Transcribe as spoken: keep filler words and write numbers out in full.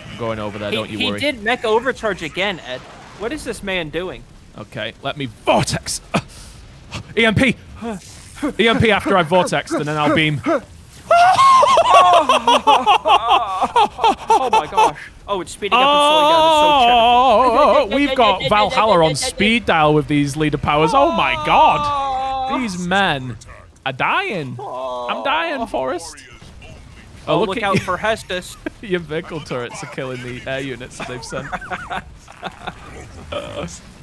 I'm going over there, He, don't you he worry. did Mecha Overcharge again, Ed. What is this man doing? Okay, let me vortex. E M P. E M P after I vortexed, and then I'll beam. Oh my gosh. Oh, it's speeding up and slowing down. It's so Oh, we've got Valhalla on speed dial with these leader powers. Oh my god. These men are dying. I'm dying, Forrest. Oh, Oh, look, look out at for Hestus. your vehicle turrets are killing the air units that they've sent. Uh,